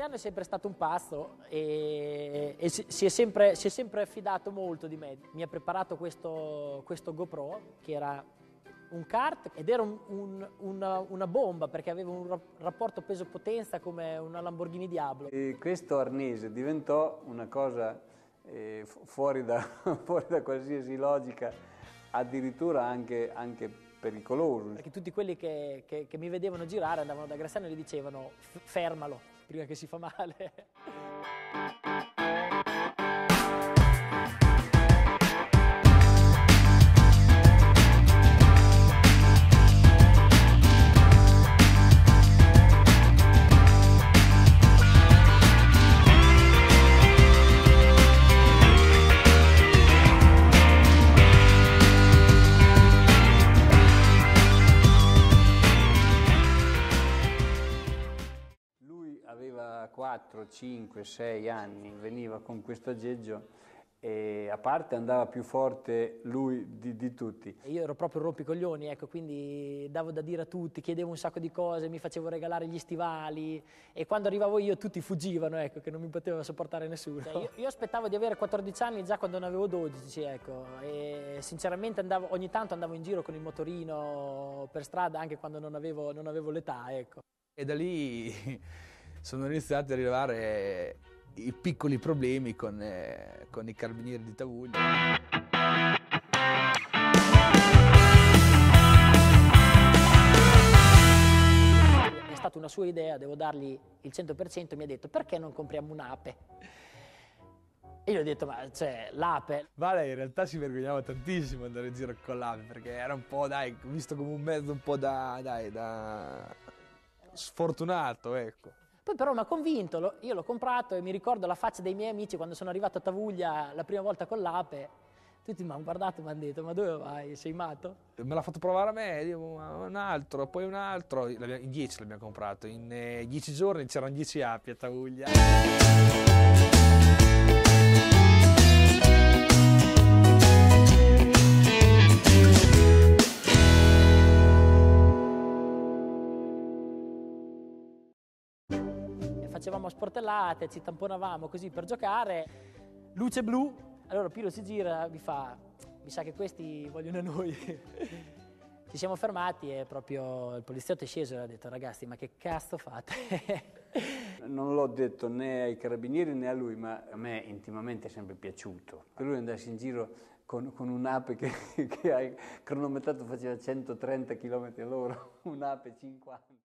Cristiano è sempre stato un pazzo e si è sempre fidato molto di me. Mi ha preparato questo GoPro, che era un kart ed era una bomba, perché aveva un rapporto peso-potenza come una Lamborghini Diablo. E questo arnese diventò una cosa fuori da qualsiasi logica, addirittura anche pericoloso. Perché tutti quelli che mi vedevano girare andavano da Graziano e gli dicevano fermalo prima che si fa male. Aveva 4, 5, 6 anni, veniva con questo aggeggio e a parte andava più forte lui di tutti. Io ero proprio un rompicoglioni, ecco, quindi davo da dire a tutti, chiedevo un sacco di cose, mi facevo regalare gli stivali e quando arrivavo io tutti fuggivano, ecco, che non mi poteva sopportare nessuno. Io aspettavo di avere 14 anni già quando ne avevo 12, ecco, e sinceramente ogni tanto andavo in giro con il motorino per strada anche quando non avevo l'età, ecco. E da lì sono iniziati ad arrivare i piccoli problemi con i carabinieri di Tavuglia. È stata una sua idea, devo dargli il 100%, mi ha detto perché non compriamo un'ape? E io gli ho detto ma cioè l'ape... Vale, in realtà si vergognava tantissimo andare in giro con l'ape perché era un po', dai, visto come un mezzo un po' da sfortunato, ecco. Poi però mi ha convinto, io l'ho comprato e mi ricordo la faccia dei miei amici quando sono arrivato a Tavuglia la prima volta con l'ape. Tutti mi hanno guardato e mi hanno detto, ma dove vai, sei matto? Me l'ha fatto provare a me, dico, un altro, poi un altro, in 10 l'abbiamo comprato, in 10 giorni c'erano 10 api a Tavuglia. Facevamo sportellate, ci tamponavamo così per giocare, luce blu, allora Piro si gira, mi fa, mi sa che questi vogliono noi. Ci siamo fermati e proprio il poliziotto è sceso e ha detto ragazzi ma che cazzo fate? Non l'ho detto né ai carabinieri né a lui, ma a me intimamente è sempre piaciuto. Per lui andarsi in giro con un'ape che hai cronometrato faceva 130 km/h, un'ape 50.